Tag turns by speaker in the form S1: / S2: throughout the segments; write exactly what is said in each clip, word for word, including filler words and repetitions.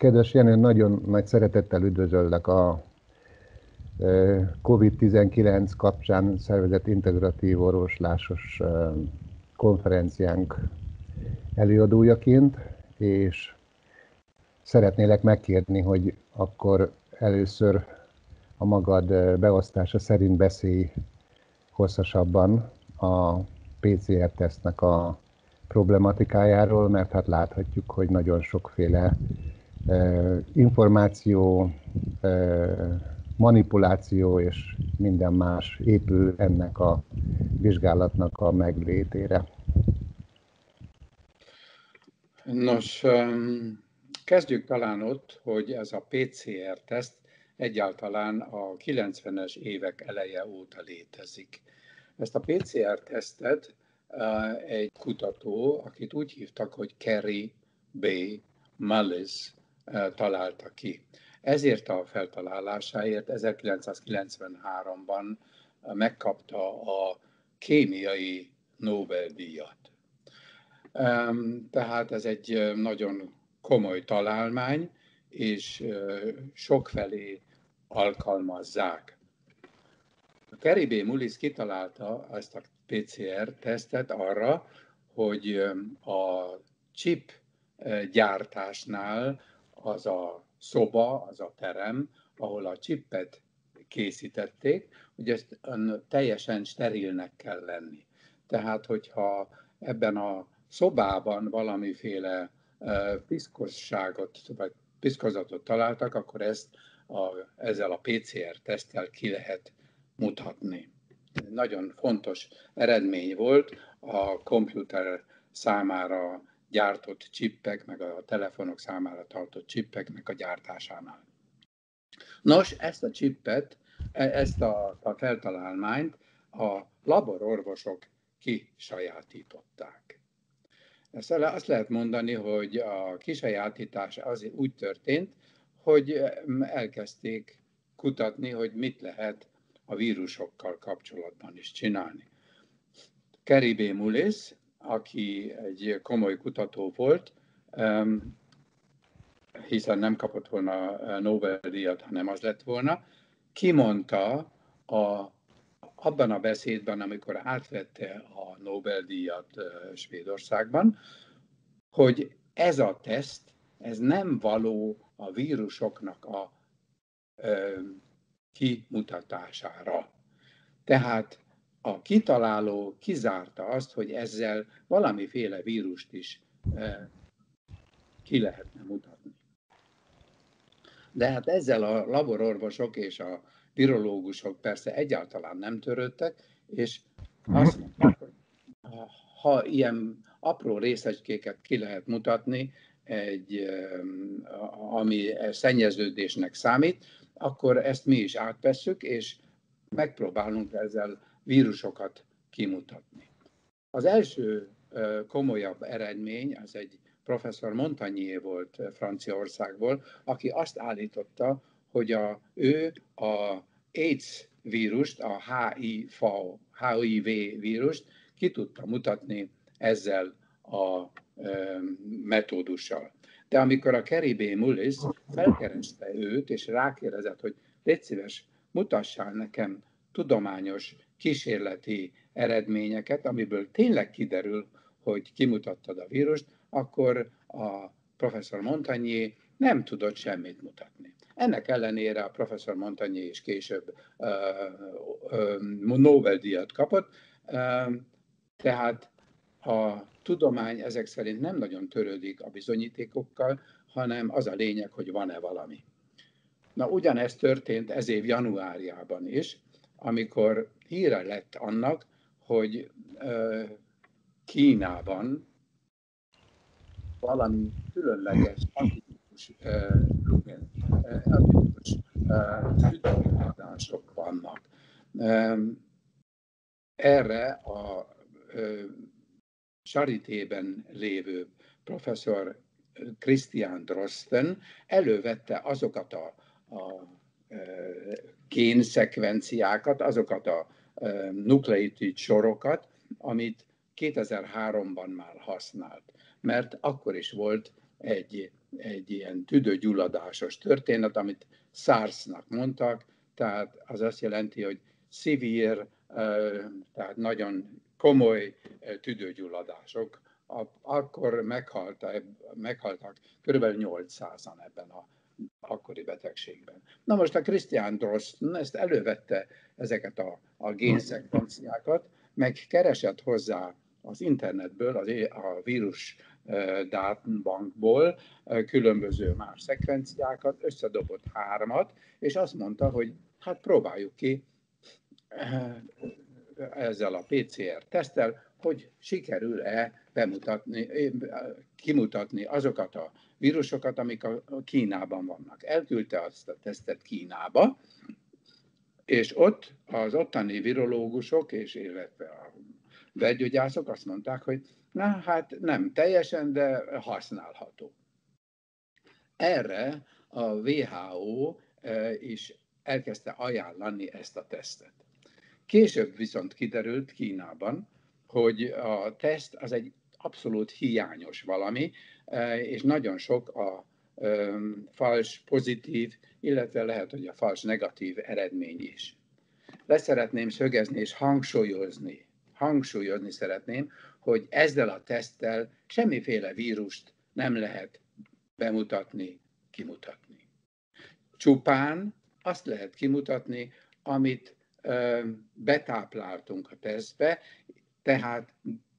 S1: Kedves Jenő, nagyon nagy szeretettel üdvözöllek a kovid tizenkilenc kapcsán szervezett integratív orvoslásos konferenciánk előadójaként, és szeretnélek megkérni, hogy akkor először a magad beosztása szerint beszélj hosszasabban a pé cé er-tesztnek a problematikájáról, mert hát láthatjuk, hogy nagyon sokféle információ, manipuláció és minden más épül ennek a vizsgálatnak a meglétére.
S2: Nos, kezdjük talán ott, hogy ez a pé cé er-teszt egyáltalán a kilencvenes évek eleje óta létezik. Ezt a pé cé er-tesztet egy kutató, akit úgy hívtak, hogy Kerry B. Mullis találta ki. Ezért a feltalálásáért ezerkilencszázkilencvenháromban megkapta a kémiai Nobel-díjat. Tehát ez egy nagyon komoly találmány, és sokfelé alkalmazzák. Kerry B. Mullis kitalálta ezt a pé cé er-tesztet arra, hogy a chip gyártásnál az a szoba, az a terem, ahol a chipet készítették, hogy ezt teljesen sterilnek kell lenni. Tehát, hogyha ebben a szobában valamiféle piszkosságot, vagy piszkozatot találtak, akkor ezt a, ezzel a pé cé er-teszttel ki lehet mutatni. Nagyon fontos eredmény volt a komputer számára gyártott csippek, meg a telefonok számára tartott csippeknek a gyártásánál. Nos, ezt a csippet, ezt a, a feltalálmányt a labororvosok kisajátították. Ezt azt lehet mondani, hogy a kisajátítás az úgy történt, hogy elkezdték kutatni, hogy mit lehet a vírusokkal kapcsolatban is csinálni. Kerry B. Mullis, aki egy komoly kutató volt, hiszen nem kapott volna Nobel-díjat, hanem az lett volna, kimondta a, abban a beszédben, amikor átvette a Nobel-díjat Svédországban, hogy ez a teszt, ez nem való a vírusoknak a ö, kimutatására. Tehát a kitaláló kizárta azt, hogy ezzel valamiféle vírust is e, ki lehetne mutatni. De hát ezzel a labororvosok és a virológusok persze egyáltalán nem törődtek, és azt mondták, hogy ha ilyen apró részecskéket ki lehet mutatni, egy, ami szennyeződésnek számít, akkor ezt mi is átvesszük, és megpróbálunk ezzel vírusokat kimutatni. Az első komolyabb eredmény az egy professzor Montagnier volt Franciaországból, aki azt állította, hogy a, ő a AIDS vírust, a há i vé vírust ki tudta mutatni ezzel a e, metódussal. De amikor a Kerry B. Mullis felkereste őt, és rákérdezett, hogy légy szíves, mutassál nekem tudományos kísérleti eredményeket, amiből tényleg kiderül, hogy kimutattad a vírust, akkor a professzor Montagnier nem tudott semmit mutatni. Ennek ellenére a professzor Montagnier is később uh, uh, Nobel-díjat kapott, uh, tehát a tudomány ezek szerint nem nagyon törődik a bizonyítékokkal, hanem az a lényeg, hogy van-e valami. Na, ugyanezt történt ez év januárjában is, amikor híre lett annak, hogy uh, Kínában valami különleges atipikus sütőhatások vannak. Erre a Charitében lévő professzor Christian Drosten elővette azokat a, a génszekvenciákat, azokat a nukleotid sorokat, amit kétezer-háromban már használt. Mert akkor is volt egy, egy ilyen tüdőgyulladásos történet, amit SARS-nak mondtak, tehát az azt jelenti, hogy severe, tehát nagyon komoly tüdőgyulladások. Akkor meghaltak, meghaltak kb. nyolcszázan ebben a akkori betegségben. Na most a Christian Drosten ezt elővette, ezeket a, a génszekvenciákat, meg keresett hozzá az internetből, az, a vírus dátumbankból különböző más szekvenciákat, összedobott hármat, és azt mondta, hogy hát próbáljuk ki ezzel a pé cé er teszttel, hogy sikerül-e bemutatni, kimutatni azokat a vírusokat, amik a Kínában vannak. Elküldte azt a tesztet Kínába, és ott az ottani virológusok, és illetve a belgyógyászok azt mondták, hogy na hát nem teljesen, de használható. Erre a dupla vé há ó is elkezdte ajánlani ezt a tesztet. Később viszont kiderült Kínában, hogy a teszt az egy abszolút hiányos valami, és nagyon sok a fals pozitív, illetve lehet, hogy a fals negatív eredmény is. Leszeretném szögezni és hangsúlyozni, hangsúlyozni szeretném, hogy ezzel a teszttel semmiféle vírust nem lehet bemutatni, kimutatni. Csupán azt lehet kimutatni, amit betápláltunk a tesztbe, tehát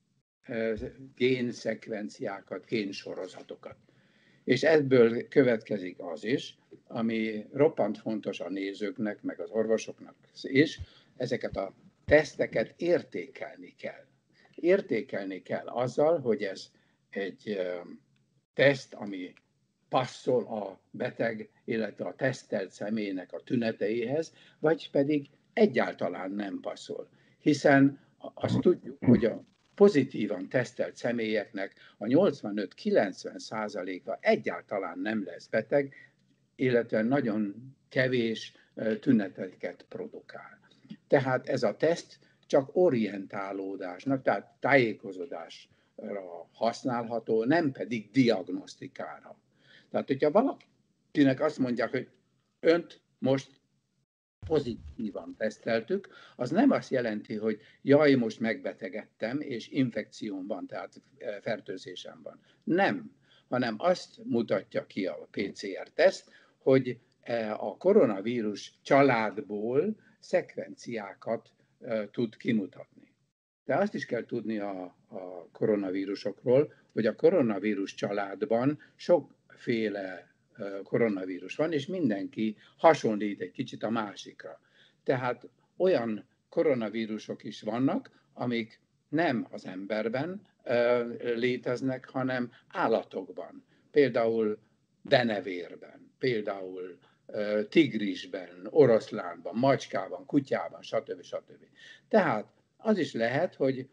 S2: génszekvenciákat, génsorozatokat. És ebből következik az is, ami roppant fontos a nézőknek, meg az orvosoknak is, ezeket a teszteket értékelni kell. Értékelni kell azzal, hogy ez egy teszt, ami passzol a beteg, illetve a tesztelt személynek a tüneteihez, vagy pedig egyáltalán nem passzol. Hiszen azt tudjuk, hogy a pozitívan tesztelt személyeknek a nyolcvanöt-kilencven százaléka egyáltalán nem lesz beteg, illetve nagyon kevés tüneteket produkál. Tehát ez a teszt csak orientálódásnak, tehát tájékozódásra használható, nem pedig diagnosztikára. Tehát, hogyha valakinek azt mondják, hogy önt most pozitívan teszteltük, az nem azt jelenti, hogy jaj, most megbetegedtem, és infekcióm van, tehát fertőzésem van. Nem, hanem azt mutatja ki a pé cé er teszt, hogy a koronavírus családból szekvenciákat tud kimutatni. De azt is kell tudni a, a koronavírusokról, hogy a koronavírus családban sokféle koronavírus van, és mindenki hasonlít egy kicsit a másikra. Tehát olyan koronavírusok is vannak, amik nem az emberben léteznek, hanem állatokban. Például denevérben, például tigrisben, oroszlánban, macskában, kutyában, stb. stb. Tehát az is lehet, hogy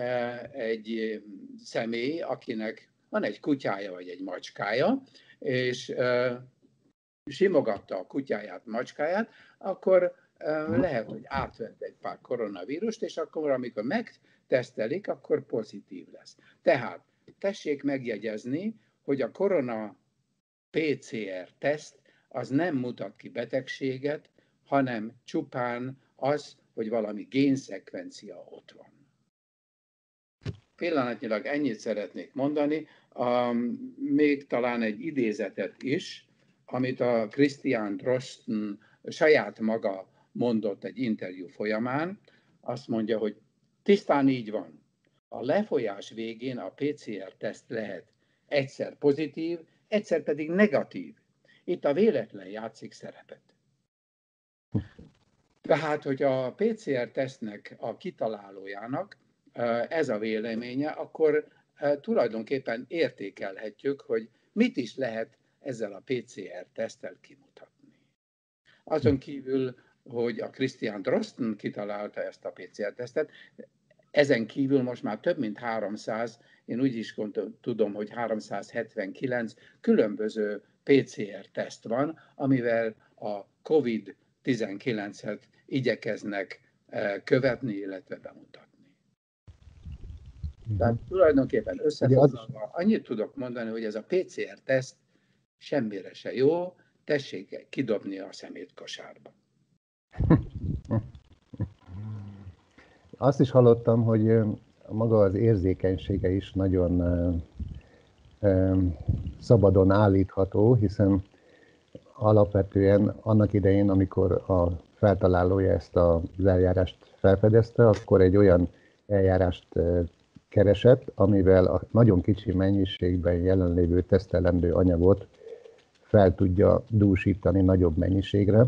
S2: egy személy, akinek van egy kutyája vagy egy macskája, és simogatta a kutyáját, macskáját, akkor lehet, hogy átvett egy pár koronavírust, és akkor, amikor megtesztelik, akkor pozitív lesz. Tehát tessék megjegyezni, hogy a korona pé cé er teszt az nem mutat ki betegséget, hanem csupán az, hogy valami génszekvencia ott van. Pillanatnyilag ennyit szeretnék mondani, um, még talán egy idézetet is, amit a Christian Drosten saját maga mondott egy interjú folyamán. Azt mondja, hogy tisztán így van. A lefolyás végén a pé cé er teszt lehet egyszer pozitív, egyszer pedig negatív. Itt a véletlen játszik szerepet. Tehát, hogy a pé cé er tesztnek a kitalálójának ez a véleménye, akkor tulajdonképpen értékelhetjük, hogy mit is lehet ezzel a pé cé er teszttel kimutatni. Azon kívül, hogy a Christian Drosten kitalálta ezt a pé cé er tesztet, ezen kívül most már több mint háromszáz, én úgy is tudom, hogy háromszázhetvenkilenc különböző pé cé er teszt van, amivel a kovid tizenkilencet igyekeznek követni, illetve bemutatni. Tehát tulajdonképpen
S1: Ugye az is,
S2: összefoglalva annyit tudok mondani, hogy ez a pé cé er-teszt semmire se jó, tessék kidobni a szemétkosárba.
S1: azt is hallottam, hogy ö, maga az érzékenysége is nagyon ö, ö, szabadon állítható, hiszen alapvetően annak idején, amikor a feltalálója ezt az eljárást felfedezte, akkor egy olyan eljárást ö, keresett, amivel a nagyon kicsi mennyiségben jelenlévő tesztelendő anyagot fel tudja dúsítani nagyobb mennyiségre,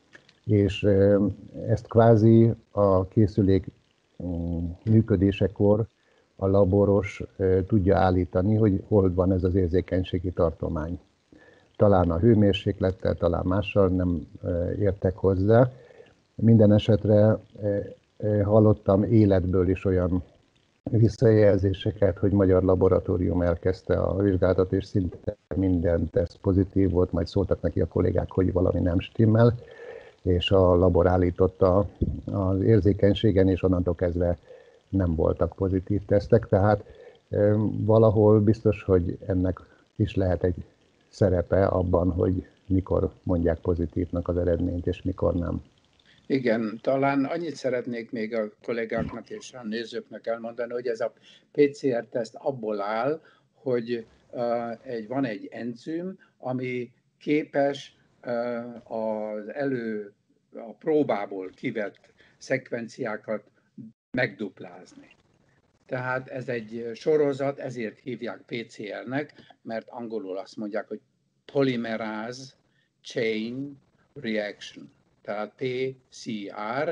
S1: és ö, ezt kvázi a készülék mm, működésekor a laboros ö, tudja állítani, hogy hol van ez az érzékenységi tartomány. Talán a hőmérséklettel, talán mással nem ö, értek hozzá. Minden esetre ö, ö, hallottam életből is olyan visszajelzéseket, hogy magyar laboratórium elkezdte a vizsgálatot, és szinte minden teszt pozitív volt, majd szóltak neki a kollégák, hogy valami nem stimmel, és a labor állította az érzékenységen, és onnantól kezdve nem voltak pozitív tesztek, tehát ö, valahol biztos, hogy ennek is lehet egy szerepe abban, hogy mikor mondják pozitívnak az eredményt, és mikor nem.
S2: Igen, talán annyit szeretnék még a kollégáknak és a nézőknek elmondani, hogy ez a pé cé er-teszt abból áll, hogy uh, egy, van egy enzim, ami képes uh, az elő, a próbából kivett szekvenciákat megduplázni. Tehát ez egy sorozat, ezért hívják pé cé er-nek, mert angolul azt mondják, hogy Polymerase Chain Reaction. Tehát pé cé er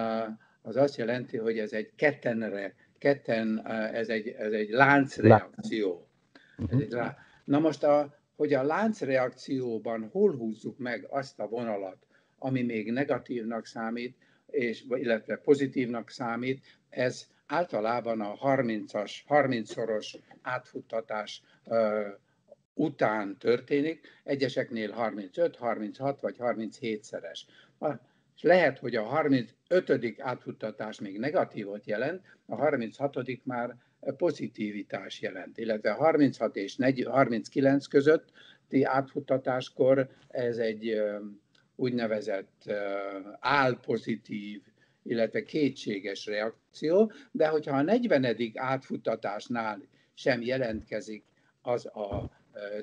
S2: az azt jelenti, hogy ez egy kettenre, ketten, ez egy, ez egy láncreakció. Ez egy lá... Na most, a, hogy a láncreakcióban hol húzzuk meg azt a vonalat, ami még negatívnak számít, és, illetve pozitívnak számít, ez általában a harmincas, harmincszoros átfuttatás uh, után történik, egyeseknél harmincöt, harminchat vagy harminchét-szeres. És lehet, hogy a harmincötödik átfuttatás még negatívot jelent, a harminchatodik már pozitivitás jelent, illetve harminchat és harminckilenc közötti átfuttatáskor ez egy úgynevezett álpozitív, illetve kétséges reakció, de hogyha a negyvenedik átfuttatásnál sem jelentkezik az a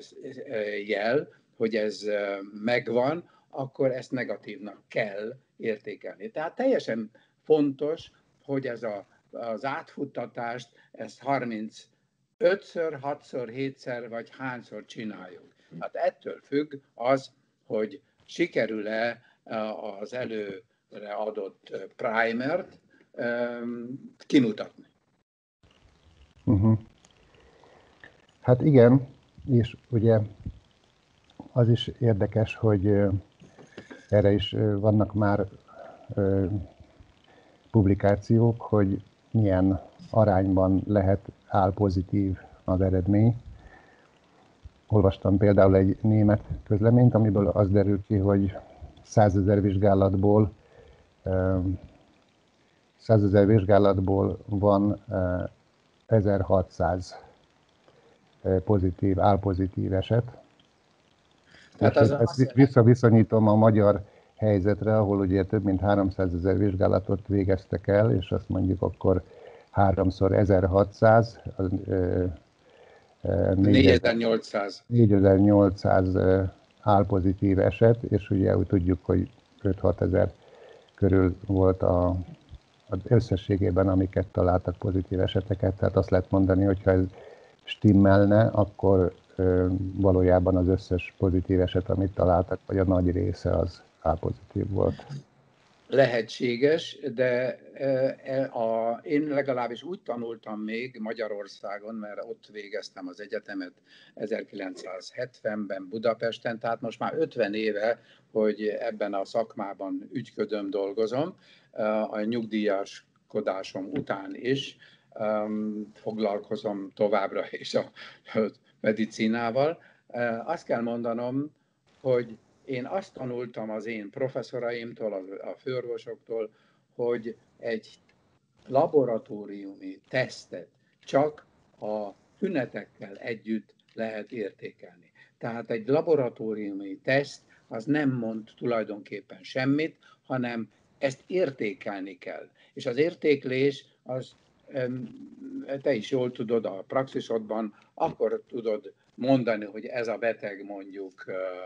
S2: jel, hogy ez megvan, akkor ezt negatívnak kell értékelni. Tehát teljesen fontos, hogy ez a, az átfuttatást, ezt harmincötször, hatszor, hétszer vagy hányszor csináljuk. Hát ettől függ az, hogy sikerül-e az előre adott primert kimutatni.
S1: Uh-huh. Hát igen, és ugye az is érdekes, hogy erre is vannak már publikációk, hogy milyen arányban lehet álpozitív az eredmény. Olvastam például egy német közleményt, amiből az derül ki, hogy százezer vizsgálatból százezer vizsgálatból van ezerhatszáz pozitív, álpozitív eset. Tehát és az ezt az... visszaviszonyítom a magyar helyzetre, ahol ugye több mint háromszázezer vizsgálatot végeztek el, és azt mondjuk akkor háromszor ezerhatszáz,
S2: négyezer-nyolcszáz.
S1: négyezer-nyolcszáz álpozitív eset, és ugye úgy tudjuk, hogy öt-hat ezer körül volt a, az összességében, amiket találtak pozitív eseteket, tehát azt lehet mondani, hogy ha ez stimmelne, akkor ö, valójában az összes pozitív eset, amit találtak, vagy a nagy része az álpozitív volt.
S2: Lehetséges, de a, én legalábbis úgy tanultam még Magyarországon, mert ott végeztem az egyetemet ezerkilencszázhetvenben Budapesten, tehát most már ötven éve, hogy ebben a szakmában ügyködöm, dolgozom, a nyugdíjaskodásom után is foglalkozom továbbra is a medicinával. Azt kell mondanom, hogy én azt tanultam az én professzoraimtól, a főorvosoktól, hogy egy laboratóriumi tesztet csak a tünetekkel együtt lehet értékelni. Tehát egy laboratóriumi teszt az nem mond tulajdonképpen semmit, hanem ezt értékelni kell. És az értéklés, az te is jól tudod a praxisodban, akkor tudod mondani, hogy ez a beteg mondjuk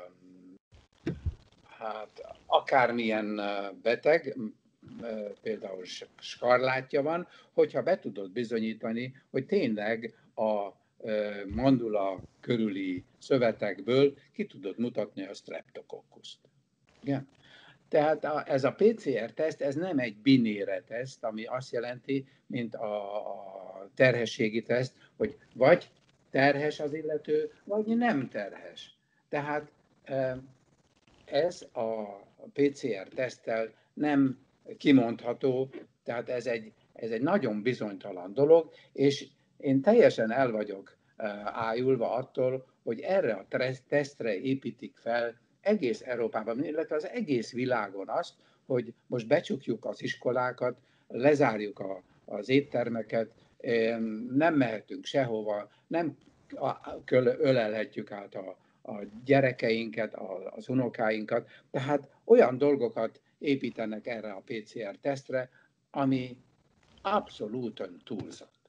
S2: hát akármilyen beteg, például skarlátja van, hogyha be tudod bizonyítani, hogy tényleg a mandula körüli szövetekből ki tudod mutatni a streptokokkust. Igen? Tehát a, ez a pé cé er teszt, ez nem egy binére teszt, ami azt jelenti, mint a, a terhességi teszt, hogy vagy terhes az illető, vagy nem terhes. Tehát ez a pé cé er teszttel nem kimondható, tehát ez egy, ez egy nagyon bizonytalan dolog, és én teljesen el vagyok ájulva attól, hogy erre a tesztre építik fel egész Európában, illetve az egész világon azt, hogy most becsukjuk az iskolákat, lezárjuk a, az éttermeket, nem mehetünk sehova, nem ölelhetjük át a, a gyerekeinket, az unokáinkat, tehát olyan dolgokat építenek erre a pé cé er tesztre, ami abszolútan túlzott.